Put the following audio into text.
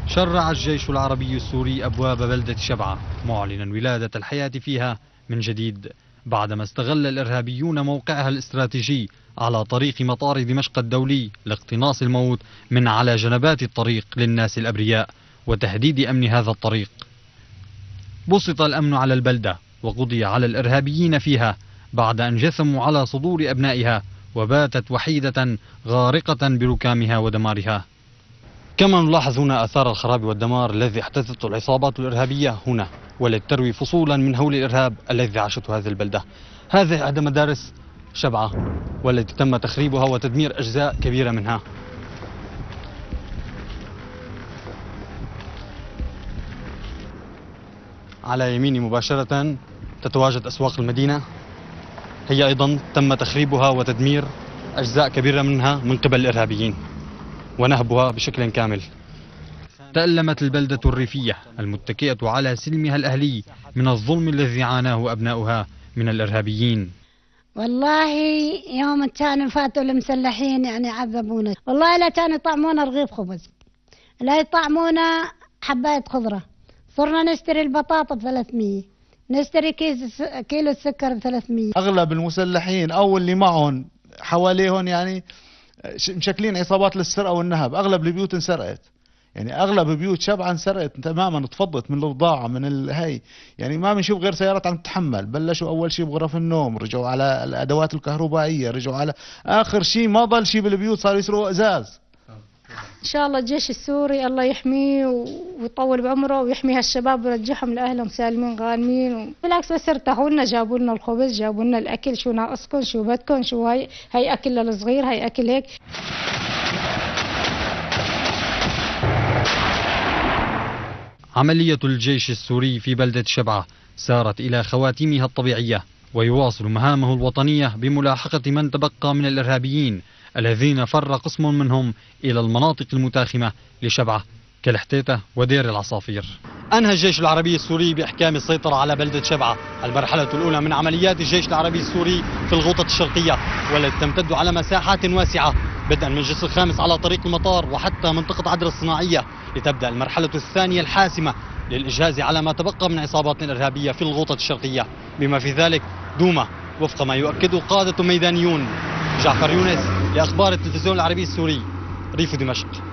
شرع الجيش العربي السوري أبواب بلدة شبعة معلنا ولادة الحياة فيها من جديد، بعدما استغل الإرهابيون موقعها الاستراتيجي على طريق مطار دمشق الدولي لاقتناص الموت من على جنبات الطريق للناس الأبرياء وتهديد أمن هذا الطريق. بسط الأمن على البلدة وقضي على الإرهابيين فيها بعد أن جثموا على صدور أبنائها، وباتت وحيدة غارقة بركامها ودمارها. كما نلاحظ هنا آثار الخراب والدمار الذي احدثته العصابات الإرهابية هنا، ولتروي فصولا من هول الإرهاب الذي عاشته هذه البلدة. هذه إحدى مدارس شبعة والتي تم تخريبها وتدمير أجزاء كبيرة منها. على يميني مباشرة تتواجد أسواق المدينة، هي أيضا تم تخريبها وتدمير أجزاء كبيرة منها من قبل الإرهابيين ونهبها بشكل كامل. تألمت البلدة الريفية المتكئة على سلمها الأهلي من الظلم الذي عاناه أبناؤها من الإرهابيين. والله يوم كانوا فاتوا المسلحين يعني عذبونا، والله لا كانوا يطعمونا رغيف خبز، لا يطعمونا حباية خضرة. صرنا نشتري البطاطا ب300، نشتري كيلو السكر ب300. أغلب المسلحين أو اللي معهم حواليهم يعني مشكلين عصابات للسرقة والنهب. أغلب البيوت انسرقت، يعني أغلب بيوت شبعة انسرقت تماما، تفضت من البضاعة من الهي، يعني ما بنشوف غير سيارات عم تتحمل. بلشوا أول شيء بغرف النوم، رجعوا على الأدوات الكهربائية، رجعوا على آخر شيء ما ضل شيء بالبيوت، صار يسرقوا إزاز. إن شاء الله الجيش السوري الله يحميه ويطول بعمره ويحمي هالشباب ويرجعهم لأهلهم سالمين غانمين. بالعكس بس ارتاحوا لنا، جابوا لنا الخبز، جابوا لنا الأكل. شو ناقصكم؟ شو بدكم؟ شو هي أكل للصغير، هي أكل هيك. عملية الجيش السوري في بلدة شبعة سارت إلى خواتيمها الطبيعية، ويواصل مهامه الوطنية بملاحقة من تبقى من الإرهابيين الذين فر قسم منهم إلى المناطق المتاخمة لشبعة كالحتيتة ودير العصافير. أنهى الجيش العربي السوري بإحكام السيطرة على بلدة شبعة المرحلة الأولى من عمليات الجيش العربي السوري في الغوطة الشرقية، والتي تمتد على مساحات واسعة بدءا من الجسر الخامس على طريق المطار وحتى منطقة عدر الصناعية، لتبدأ المرحلة الثانية الحاسمة للإجهاز على ما تبقى من عصابات إرهابية في الغوطة الشرقية، بما في ذلك دوما، وفق ما يؤكد قادة ميدانيون. جعفر يونس لأخبار التلفزيون العربي السوري، ريف دمشق.